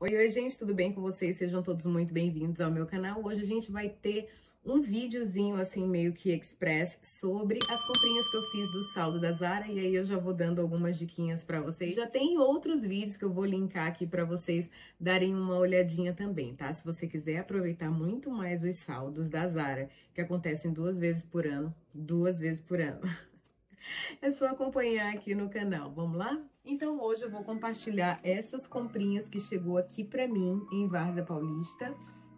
Oi, gente, tudo bem com vocês? Sejam todos muito bem-vindos ao meu canal. Hoje a gente vai ter um videozinho assim meio que express sobre as comprinhas que eu fiz do saldo da Zara, e aí eu já vou dando algumas diquinhas pra vocês. Já tem outros vídeos que eu vou linkar aqui pra vocês darem uma olhadinha também, tá? Se você quiser aproveitar muito mais os saldos da Zara, que acontecem duas vezes por ano, é só acompanhar aqui no canal. Vamos lá? Então hoje eu vou compartilhar essas comprinhas que chegou aqui pra mim em Várzea Paulista.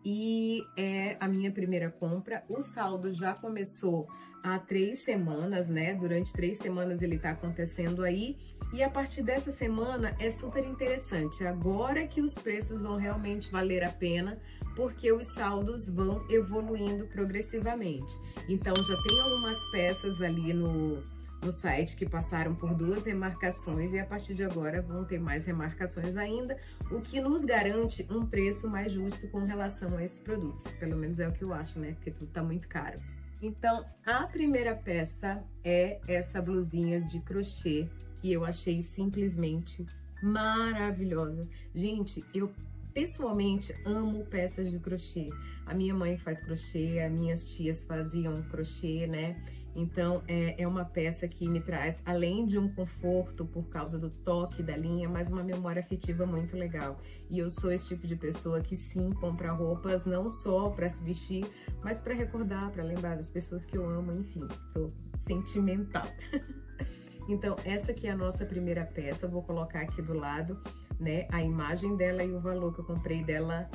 E é a minha primeira compra. O saldo já começou há 3 semanas, né? Durante 3 semanas ele tá acontecendo aí. E a partir dessa semana é super interessante. Agora que os preços vão realmente valer a pena, porque os saldos vão evoluindo progressivamente. Então já tem algumas peças ali no site que passaram por 2 remarcações e a partir de agora vão ter mais remarcações ainda, o que nos garante um preço mais justo com relação a esses produtos. Pelo menos é o que eu acho, né? Porque tudo tá muito caro. Então, a primeira peça é essa blusinha de crochê que eu achei simplesmente maravilhosa. Gente, eu pessoalmente amo peças de crochê. A minha mãe faz crochê, as minhas tias faziam crochê, né? Então, é uma peça que me traz, além de um conforto por causa do toque da linha, mas uma memória afetiva muito legal. E eu sou esse tipo de pessoa que sim, compra roupas não só para se vestir, mas para recordar, para lembrar das pessoas que eu amo, enfim, sou sentimental. Então, essa aqui é a nossa primeira peça, eu vou colocar aqui do lado, né, a imagem dela e o valor que eu comprei dela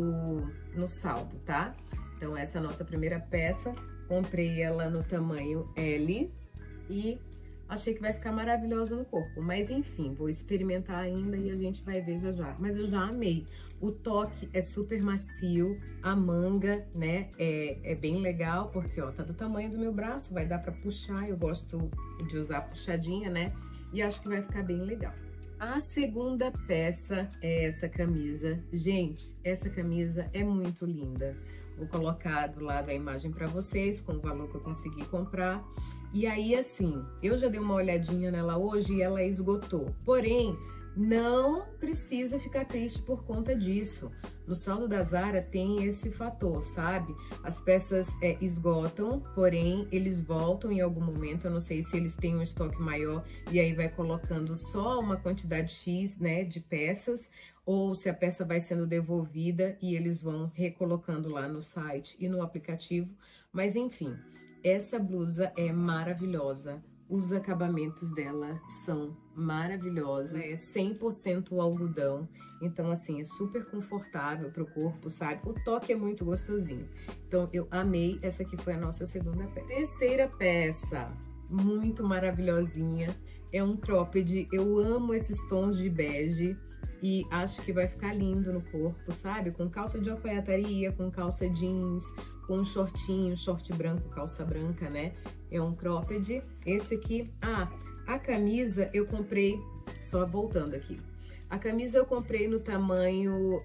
no saldo, tá? Então, essa é a nossa primeira peça. Comprei ela no tamanho L e achei que vai ficar maravilhosa no corpo. Mas enfim, vou experimentar ainda e a gente vai ver já já. Mas eu já amei. O toque é super macio, a manga, né, é bem legal, porque ó, tá do tamanho do meu braço, vai dar pra puxar. Eu gosto de usar puxadinha, né, e acho que vai ficar bem legal. A segunda peça é essa camisa. Gente, essa camisa é muito linda. Vou colocar do lado a imagem para vocês, com o valor que eu consegui comprar. E aí, assim, eu já dei uma olhadinha nela hoje e ela esgotou. Porém, não precisa ficar triste por conta disso. No saldo da Zara tem esse fator, sabe? As peças esgotam, porém, eles voltam em algum momento. Eu não sei se eles têm um estoque maior e aí vai colocando só uma quantidade X, né, de peças, ou se a peça vai sendo devolvida e eles vão recolocando lá no site e no aplicativo. Mas enfim, essa blusa é maravilhosa. Os acabamentos dela são maravilhosos, é 100% algodão, então assim, é super confortável pro corpo, sabe? O toque é muito gostosinho. Então eu amei, essa aqui foi a nossa segunda peça. Terceira peça, muito maravilhosinha, é um cropped. Eu amo esses tons de bege e acho que vai ficar lindo no corpo, sabe? Com calça de alfaiataria, com calça jeans, com um shortinho, short branco, calça branca, né? É um cropped. Esse aqui, a camisa eu comprei, só voltando aqui. A camisa eu comprei no tamanho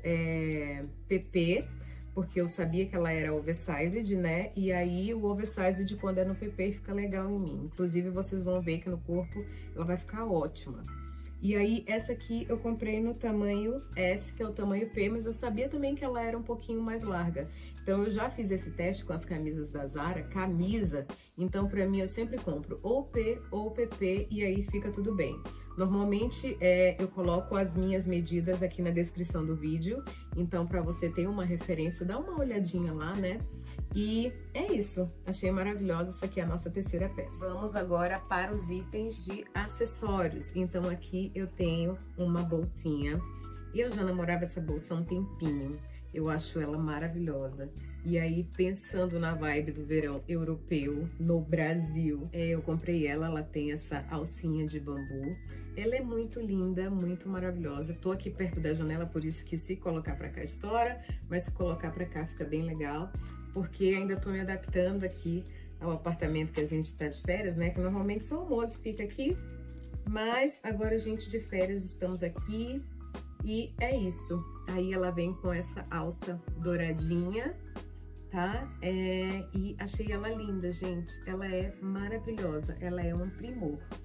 PP, porque eu sabia que ela era oversized, né? E aí o oversized quando é no PP fica legal em mim. Inclusive vocês vão ver que no corpo ela vai ficar ótima. E aí, essa aqui eu comprei no tamanho S, que é o tamanho P, mas eu sabia também que ela era um pouquinho mais larga. Então, eu já fiz esse teste com as camisas da Zara, camisa, então pra mim eu sempre compro ou P ou PP e aí fica tudo bem. Normalmente, eu coloco as minhas medidas aqui na descrição do vídeo, então pra você ter uma referência, dá uma olhadinha lá, né? E é isso, achei maravilhosa, essa aqui é a nossa terceira peça. Vamos agora para os itens de acessórios. Então aqui eu tenho uma bolsinha, eu já namorava essa bolsa há um tempinho, eu acho ela maravilhosa. E aí, pensando na vibe do verão europeu no Brasil, eu comprei ela, ela tem essa alcinha de bambu. Ela é muito linda, muito maravilhosa. Tô aqui perto da janela, por isso que se colocar pra cá estoura, mas se colocar pra cá fica bem legal. Porque ainda tô me adaptando aqui ao apartamento que a gente tá de férias, né? Que normalmente só o almoço fica aqui, mas agora a gente de férias estamos aqui e é isso. Aí ela vem com essa alça douradinha, tá? E achei ela linda, gente. Ela é maravilhosa, ela é um primor.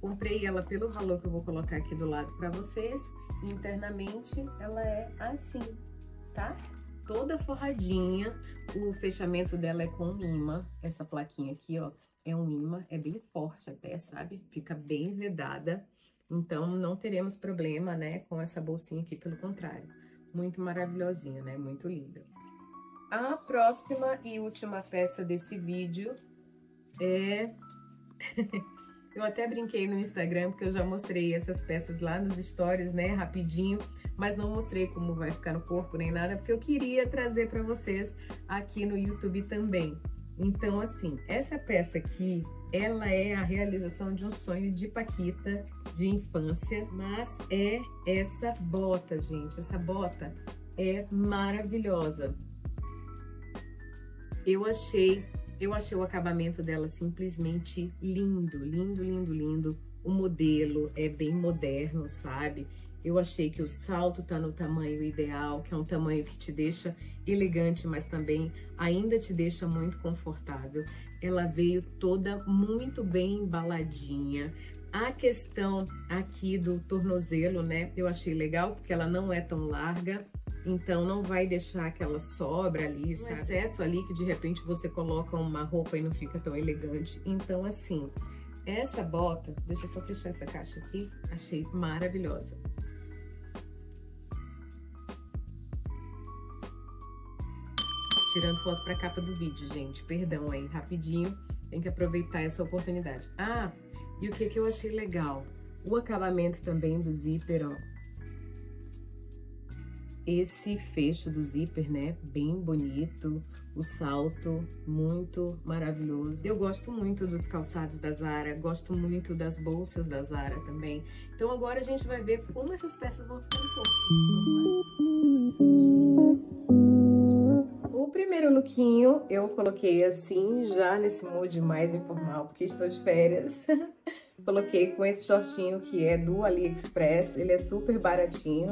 Comprei ela pelo valor que eu vou colocar aqui do lado para vocês. E internamente ela é assim, tá? Toda forradinha. O fechamento dela é com imã. Essa plaquinha aqui, ó, é um imã. É bem forte até, sabe? Fica bem vedada. Então, não teremos problema, né, com essa bolsinha aqui, pelo contrário. Muito maravilhosinha, né? Muito linda. A próxima e última peça desse vídeo é... Eu até brinquei no Instagram, porque eu já mostrei essas peças lá nos stories, né, rapidinho, mas não mostrei como vai ficar no corpo nem nada, porque eu queria trazer para vocês aqui no YouTube também. Então, assim, essa peça aqui, ela é a realização de um sonho de Paquita, de infância, mas é essa bota, gente. Essa bota é maravilhosa. Eu achei o acabamento dela simplesmente lindo, lindo, lindo, lindo. O modelo é bem moderno, sabe? Eu achei que o salto tá no tamanho ideal, que é um tamanho que te deixa elegante, mas também ainda te deixa muito confortável. Ela veio toda muito bem embaladinha. A questão aqui do tornozelo, né? Eu achei legal, porque ela não é tão larga. Então, não vai deixar aquela sobra ali, sabe? Excesso ali que de repente você coloca uma roupa e não fica tão elegante. Então, assim, essa bota... Deixa eu só fechar essa caixa aqui. Achei maravilhosa. Tirando foto para a capa do vídeo, gente. Perdão aí, rapidinho. Tem que aproveitar essa oportunidade. Ah, e o que eu achei legal? O acabamento também do zíper, ó. Esse fecho do zíper, né, bem bonito, o salto muito maravilhoso. Eu gosto muito dos calçados da Zara, gosto muito das bolsas da Zara também. Então agora a gente vai ver como essas peças vão ficar no corpo. O primeiro lookinho eu coloquei assim, já nesse mood mais informal, porque estou de férias. Coloquei com esse shortinho que é do AliExpress, ele é super baratinho.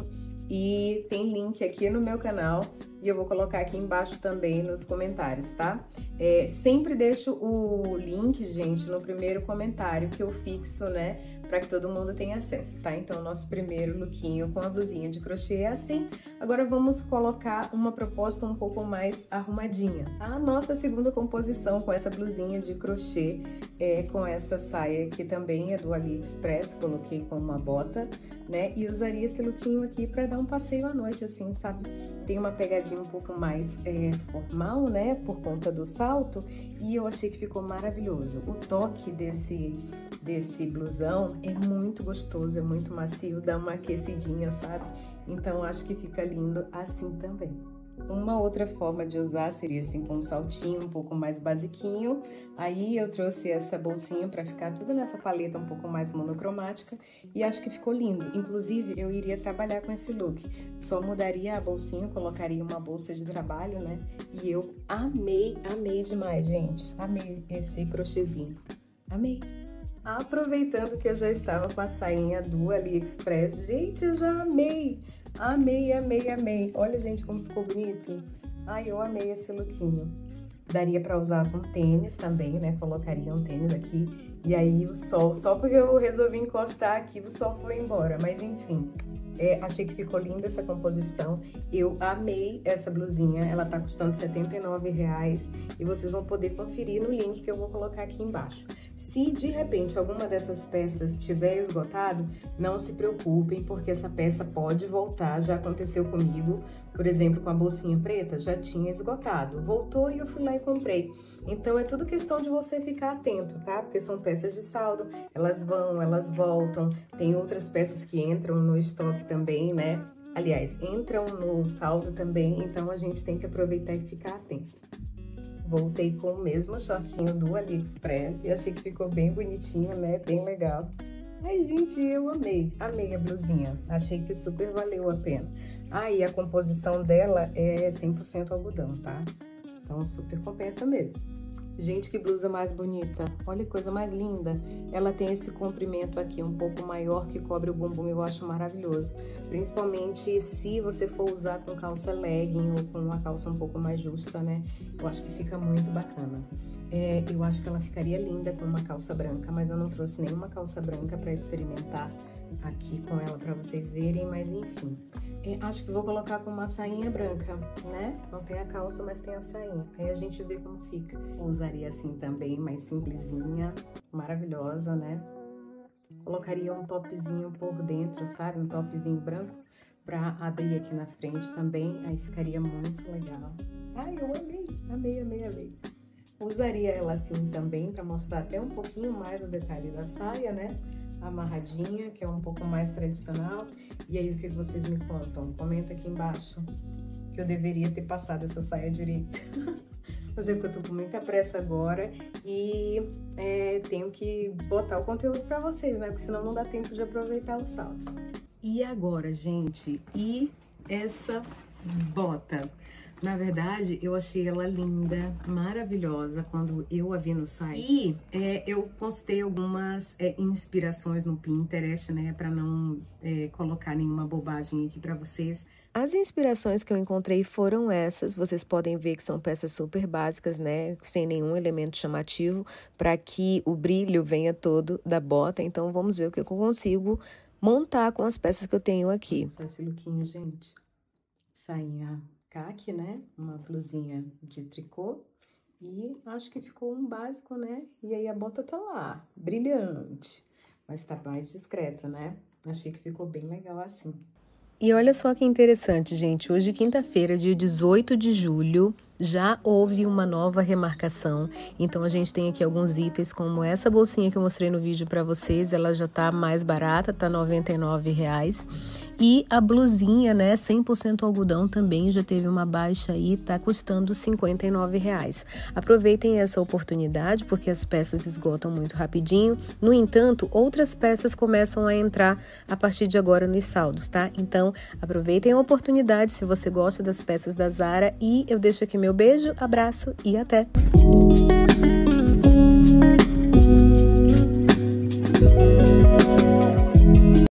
E tem link aqui no meu canal e eu vou colocar aqui embaixo também nos comentários, tá? Sempre deixo o link, gente, no primeiro comentário que eu fixo, né? Pra que todo mundo tenha acesso, tá? Então, nosso primeiro lookinho com a blusinha de crochê é assim. Agora, vamos colocar uma proposta um pouco mais arrumadinha. A nossa segunda composição com essa blusinha de crochê com essa saia que também é do AliExpress, coloquei com uma bota, né? E usaria esse lookinho aqui pra dar um passeio à noite, assim, sabe? Tem uma pegadinha um pouco mais formal, né? Por conta do salto. E eu achei que ficou maravilhoso. O toque desse blusão é muito gostoso, é muito macio, dá uma aquecidinha, sabe? Então, acho que fica lindo assim também. Uma outra forma de usar seria assim com um saltinho um pouco mais basiquinho. Aí eu trouxe essa bolsinha para ficar tudo nessa paleta um pouco mais monocromática e acho que ficou lindo. Inclusive, eu iria trabalhar com esse look. Só mudaria a bolsinha, colocaria uma bolsa de trabalho, né? E eu amei, amei demais, gente. Amei esse crochêzinho. Amei. Aproveitando que eu já estava com a sainha do AliExpress, gente, eu já amei! Amei, amei, amei. Olha, gente, como ficou bonito. Ai, eu amei esse lookinho. Daria pra usar com tênis também, né? Colocaria um tênis aqui. E aí o sol, só porque eu resolvi encostar aqui, o sol foi embora. Mas enfim, achei que ficou linda essa composição. Eu amei essa blusinha. Ela tá custando R$79. E vocês vão poder conferir no link que eu vou colocar aqui embaixo. Se de repente alguma dessas peças tiver esgotado, não se preocupem, porque essa peça pode voltar, já aconteceu comigo, por exemplo, com a bolsinha preta, já tinha esgotado, voltou e eu fui lá e comprei. Então é tudo questão de você ficar atento, tá? Porque são peças de saldo, elas vão, elas voltam, tem outras peças que entram no estoque também, né? Aliás, entram no saldo também, então a gente tem que aproveitar e ficar atento. Voltei com o mesmo shortinho do AliExpress e achei que ficou bem bonitinho, né? Bem legal. Ai, gente, eu amei. Amei a blusinha. Achei que super valeu a pena. Ah, e a composição dela é 100% algodão, tá? Então, super compensa mesmo. Gente, que blusa mais bonita. Olha que coisa mais linda. Ela tem esse comprimento aqui um pouco maior que cobre o bumbum. Eu acho maravilhoso. Principalmente se você for usar com calça legging ou com uma calça um pouco mais justa, né? Eu acho que fica muito bacana. Eu acho que ela ficaria linda com uma calça branca, mas eu não trouxe nenhuma calça branca para experimentar aqui com ela para vocês verem, mas enfim. Acho que vou colocar com uma sainha branca, né? Não tem a calça, mas tem a sainha. Aí a gente vê como fica. Eu usaria assim também, mais simplesinha, maravilhosa, né? Colocaria um topzinho por dentro, sabe? Um topzinho branco pra abrir aqui na frente também. Aí ficaria muito legal. Ai, eu amei, amei, amei, amei. Usaria ela assim também pra mostrar até um pouquinho mais o detalhe da saia, né? Amarradinha, que é um pouco mais tradicional. E aí, o que vocês me contam? Comenta aqui embaixo que eu deveria ter passado essa saia direito. Mas é porque eu tô com muita pressa agora e tenho que botar o conteúdo pra vocês, né? Porque senão não dá tempo de aproveitar o salto. E agora, gente, e essa bota? Na verdade, eu achei ela linda, maravilhosa quando eu a vi no site. E eu postei algumas inspirações no Pinterest, né? Pra não colocar nenhuma bobagem aqui pra vocês. As inspirações que eu encontrei foram essas. Vocês podem ver que são peças super básicas, né? Sem nenhum elemento chamativo, para que o brilho venha todo da bota. Então, vamos ver o que eu consigo montar com as peças que eu tenho aqui. Só esse lookinho, gente. Sainha caque, né? Uma blusinha de tricô. E acho que ficou um básico, né? E aí a bota tá lá, brilhante. Mas tá mais discreta, né? Achei que ficou bem legal assim. E olha só que interessante, gente. Hoje, quinta-feira, dia 18 de julho, já houve uma nova remarcação. Então, a gente tem aqui alguns itens, como essa bolsinha que eu mostrei no vídeo para vocês. Ela já tá mais barata, tá R$ 99,00. E a blusinha, né, 100% algodão também já teve uma baixa aí, tá custando R$ 59,00. Aproveitem essa oportunidade, porque as peças esgotam muito rapidinho. No entanto, outras peças começam a entrar a partir de agora nos saldos, tá? Então, aproveitem a oportunidade se você gosta das peças da Zara. E eu deixo aqui meu beijo, abraço e até!